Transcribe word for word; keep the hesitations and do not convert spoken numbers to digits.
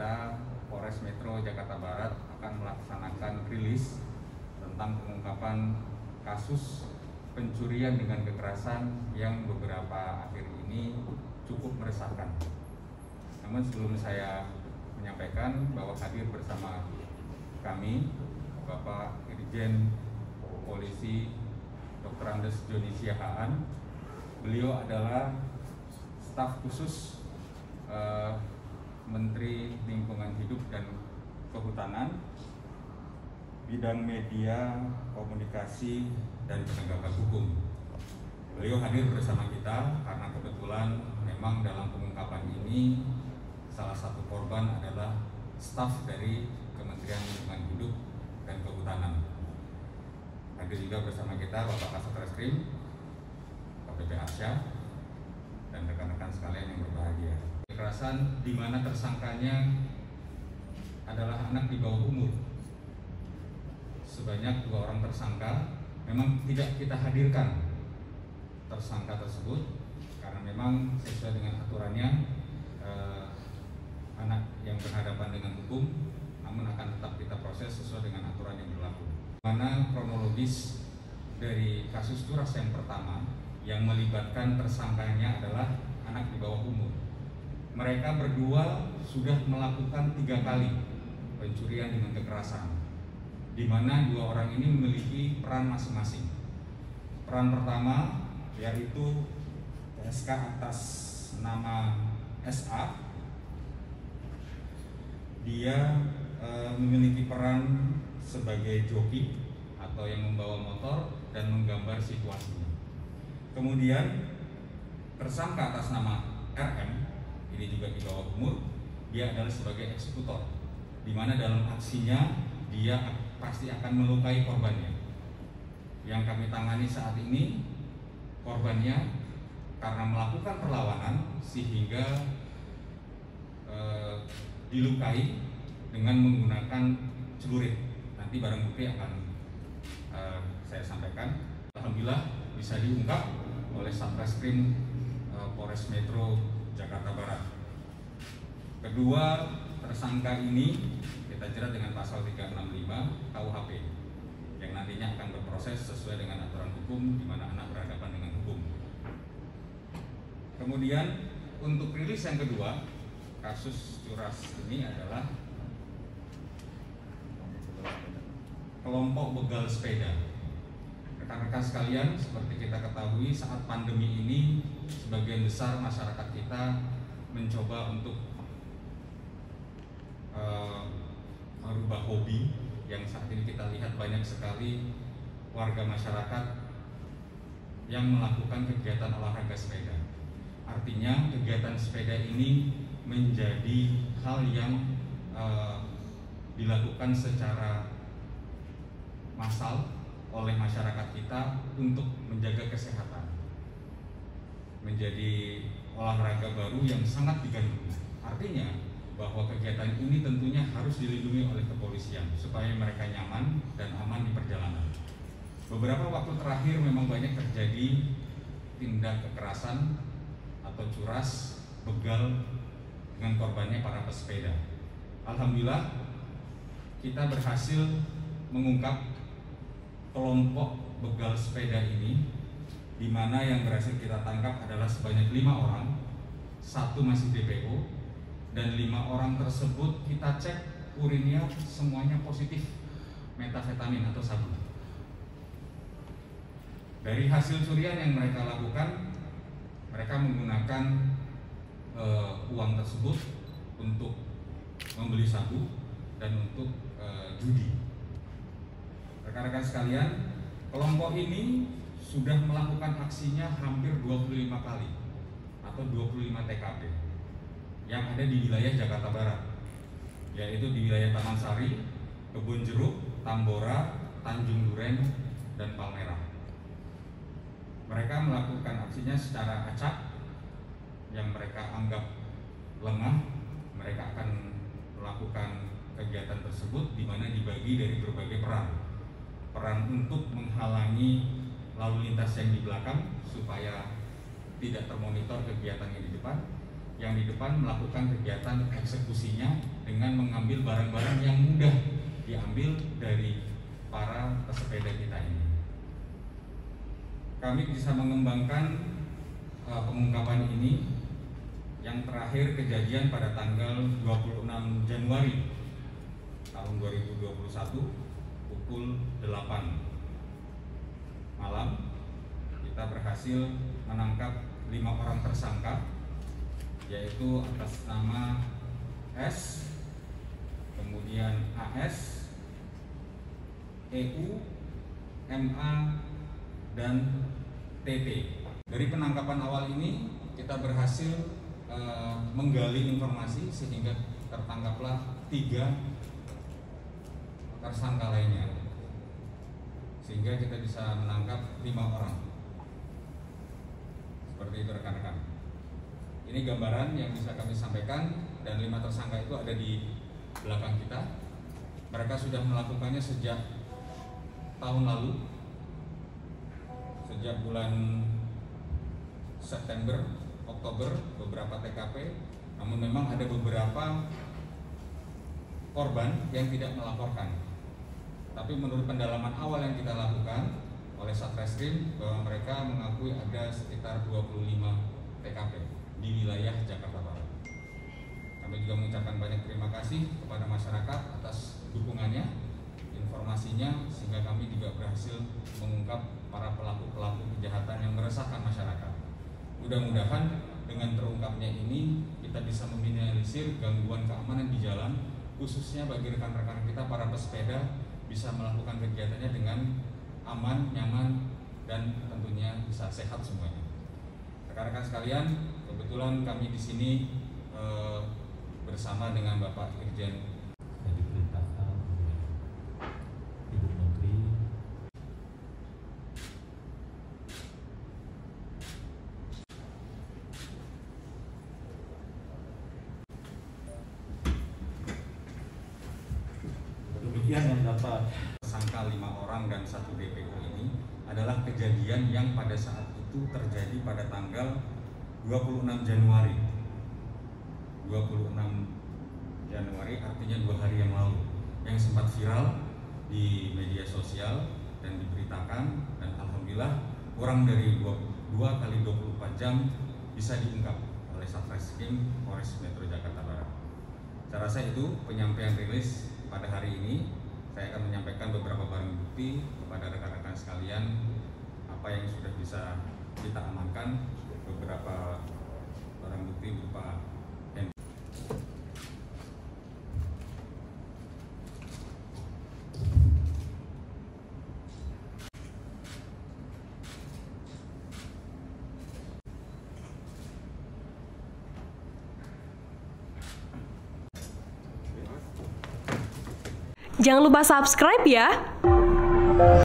kita Polres Metro Jakarta Barat akan melaksanakan rilis tentang pengungkapan kasus pencurian dengan kekerasan yang beberapa akhir ini cukup meresahkan. Namun sebelum saya menyampaikan bahwa hadir bersama kami Bapak Irjen Polisi Doktor Andes Joni Siahaan. Beliau adalah staf khusus eh, Menteri Lingkungan Hidup dan Kehutanan, bidang media, komunikasi, dan penegakan hukum. Beliau hadir bersama kita karena kebetulan memang dalam pengungkapan ini salah satu korban adalah staf dari Kementerian Lingkungan Hidup dan Kehutanan. Hadir juga bersama kita Bapak Kasat Reskrim, Pak B P Arsya, dan rekan-rekan sekalian yang berbahagia. Kekerasan di mana tersangkanya adalah anak di bawah umur. Sebanyak dua orang tersangka. Memang tidak kita hadirkan tersangka tersebut karena memang sesuai dengan aturannya eh, anak yang berhadapan dengan hukum, namun akan tetap kita proses sesuai dengan aturan yang berlaku. Mana kronologis dari kasus curas yang pertama yang melibatkan tersangkanya adalah anak di bawah umur. Mereka berdua sudah melakukan tiga kali pencurian dengan kekerasan, di mana dua orang ini memiliki peran masing-masing. Peran pertama yaitu P S K atas nama S A. Dia e, memiliki peran sebagai joki atau yang membawa motor dan menggambar situasinya. Kemudian tersangka atas nama R M, ini juga di bawah umur, dia adalah sebagai eksekutor, di mana dalam aksinya dia pasti akan melukai korbannya. Yang kami tangani saat ini, korbannya karena melakukan perlawanan sehingga eh, dilukai dengan menggunakan celurit. Nanti barang bukti akan eh, saya sampaikan. Alhamdulillah bisa diungkap oleh Satreskrim eh, Polres Metro Jakarta Barat. Kedua tersangka ini kita jerat dengan pasal tiga enam lima K U H P yang nantinya akan berproses sesuai dengan aturan hukum di mana anak berhadapan dengan hukum. Kemudian untuk rilis yang kedua, kasus curas ini adalah kelompok begal sepeda. Rekan-rekan sekalian, seperti kita ketahui saat pandemi ini sebagian besar masyarakat kita mencoba untuk uh, merubah hobi yang saat ini kita lihat banyak sekali warga masyarakat yang melakukan kegiatan olahraga sepeda. Artinya kegiatan sepeda ini menjadi hal yang uh, dilakukan secara massal oleh masyarakat kita untuk menjaga kesehatan. Menjadi olahraga baru yang sangat digandrungi. Artinya bahwa kegiatan ini tentunya harus dilindungi oleh kepolisian supaya mereka nyaman dan aman di perjalanan. Beberapa waktu terakhir memang banyak terjadi tindak kekerasan atau curas begal dengan korbannya para pesepeda. Alhamdulillah kita berhasil mengungkap kelompok begal sepeda ini, di mana yang berhasil kita tangkap adalah sebanyak lima orang, satu masih D P O, dan lima orang tersebut kita cek urinnya semuanya positif metafetamin atau sabu. Dari hasil curian yang mereka lakukan, mereka menggunakan e, uang tersebut untuk membeli sabu dan untuk e, judi. Rekan-rekan sekalian, kelompok ini sudah melakukan aksinya hampir dua puluh lima kali atau dua puluh lima T K P yang ada di wilayah Jakarta Barat, yaitu di wilayah Taman Sari, Kebun Jeruk, Tambora, Tanjung Duren, dan Palmerah. Mereka melakukan aksinya secara acak yang mereka anggap lengah. Mereka akan melakukan kegiatan tersebut di mana dibagi dari berbagai peran. Peran untuk menghalangi lalu lintas yang di belakang supaya tidak termonitor kegiatan yang di depan. Yang di depan melakukan kegiatan eksekusinya dengan mengambil barang-barang yang mudah diambil dari para pesepeda kita ini. Kami bisa mengembangkan uh, pengungkapan ini yang terakhir kejadian pada tanggal dua puluh enam Januari tahun dua ribu dua puluh satu pukul delapan malam. Kita berhasil menangkap lima orang tersangka, yaitu atas nama S, kemudian A S, E U, M A, dan T T. Dari penangkapan awal ini kita berhasil uh, menggali informasi sehingga tertangkaplah tiga tersangka lainnya, sehingga kita bisa menangkap lima orang. Seperti itu rekan-rekan. Ini gambaran yang bisa kami sampaikan, dan lima tersangka itu ada di belakang kita. Mereka sudah melakukannya sejak tahun lalu, sejak bulan September, Oktober, beberapa T K P. Namun memang ada beberapa korban yang tidak melaporkan. Tapi menurut pendalaman awal yang kita lakukan oleh Satreskrim, bahwa mereka mengakui ada sekitar dua puluh lima T K P di wilayah Jakarta Barat. Kami juga mengucapkan banyak terima kasih kepada masyarakat atas dukungannya, informasinya, sehingga kami juga berhasil mengungkap para pelaku-pelaku kejahatan yang meresahkan masyarakat. Mudah-mudahan dengan terungkapnya ini kita bisa meminimalisir gangguan keamanan di jalan, khususnya bagi rekan-rekan kita para pesepeda bisa melakukan kegiatannya dengan aman, nyaman, dan tentunya bisa sehat semuanya. Rekan-rekan sekalian, kebetulan kami di sini eh, bersama dengan Bapak Irjen yang diperintahkan oleh Ibu Menteri demikian yang dapat. Tersangka lima orang dan satu D P O ini adalah kejadian yang pada saat itu terjadi pada tanggal dua puluh enam Januari. dua puluh enam Januari artinya dua hari yang lalu, yang sempat viral di media sosial dan diberitakan, dan alhamdulillah kurang dari dua kali dua puluh empat jam bisa diungkap oleh Satreskrim Polres Metro Jakarta Barat. Saya rasa itu penyampaian rilis pada hari ini. Saya akan menyampaikan beberapa barang bukti kepada rekan-rekan sekalian, apa yang sudah bisa kita amankan, beberapa barang bukti berupa handphone. Jangan lupa subscribe ya.